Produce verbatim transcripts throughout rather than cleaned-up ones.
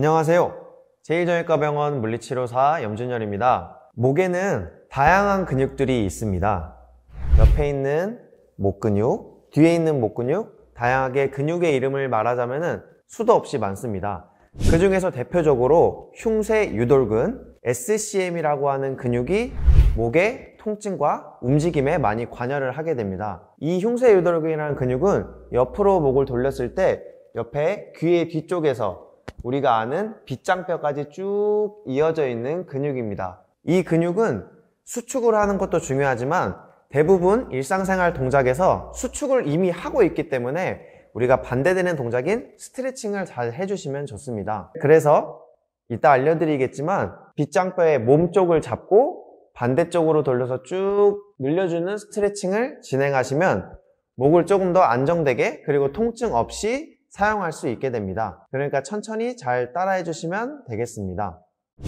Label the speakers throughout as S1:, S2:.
S1: 안녕하세요. 제일정형외과병원 물리치료사 염준열입니다. 목에는 다양한 근육들이 있습니다. 옆에 있는 목 근육, 뒤에 있는 목 근육, 다양하게 근육의 이름을 말하자면 수도 없이 많습니다. 그 중에서 대표적으로 흉쇄 유돌근, 에스씨엠이라고 하는 근육이 목의 통증과 움직임에 많이 관여를 하게 됩니다. 이 흉쇄 유돌근이라는 근육은 옆으로 목을 돌렸을 때 옆에 귀의 뒤쪽에서 우리가 아는 빗장뼈까지 쭉 이어져 있는 근육입니다. 이 근육은 수축을 하는 것도 중요하지만 대부분 일상생활 동작에서 수축을 이미 하고 있기 때문에 우리가 반대되는 동작인 스트레칭을 잘 해주시면 좋습니다. 그래서 이따 알려드리겠지만 빗장뼈의 몸쪽을 잡고 반대쪽으로 돌려서 쭉 늘려주는 스트레칭을 진행하시면 목을 조금 더 안정되게 그리고 통증 없이 사용할 수 있게 됩니다. 그러니까 천천히 잘 따라해 주시면 되겠습니다.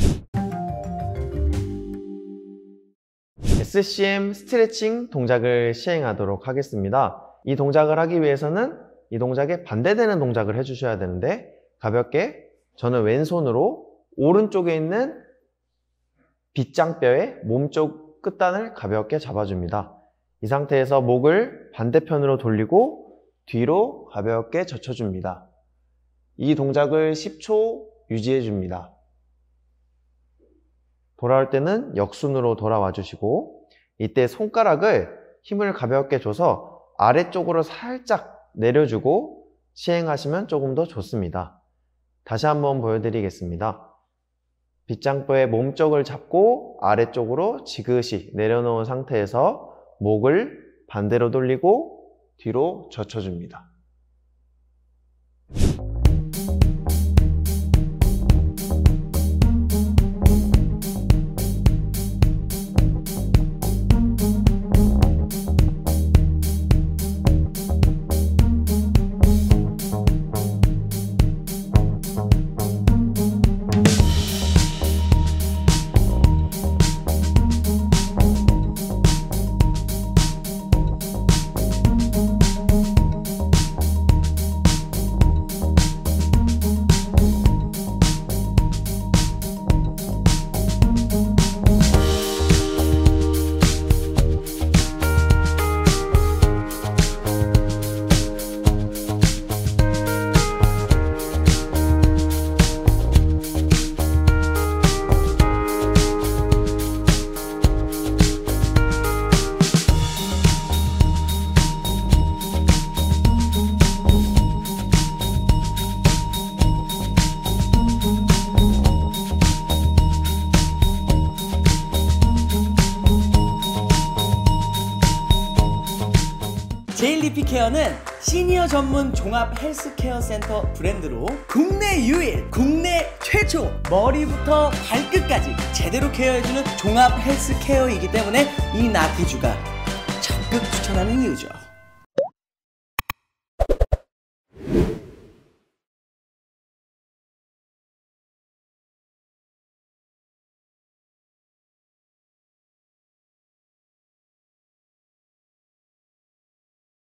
S1: 에스씨엠 스트레칭 동작을 시행하도록 하겠습니다. 이 동작을 하기 위해서는 이 동작에 반대되는 동작을 해주셔야 되는데 가볍게 저는 왼손으로 오른쪽에 있는 빗장뼈의 몸쪽 끝단을 가볍게 잡아줍니다. 이 상태에서 목을 반대편으로 돌리고 뒤로 가볍게 젖혀줍니다. 이 동작을 십 초 유지해줍니다. 돌아올 때는 역순으로 돌아와 주시고 이때 손가락을 힘을 가볍게 줘서 아래쪽으로 살짝 내려주고 시행하시면 조금 더 좋습니다. 다시 한번 보여드리겠습니다. 빗장뼈의 몸쪽을 잡고 아래쪽으로 지그시 내려놓은 상태에서 목을 반대로 돌리고 뒤로 젖혀줍니다.
S2: 제일리피케어는 시니어 전문 종합 헬스케어 센터 브랜드로 국내 유일, 국내 최초 머리부터 발끝까지 제대로 케어해주는 종합 헬스케어이기 때문에 이 나티주가 적극 추천하는 이유죠.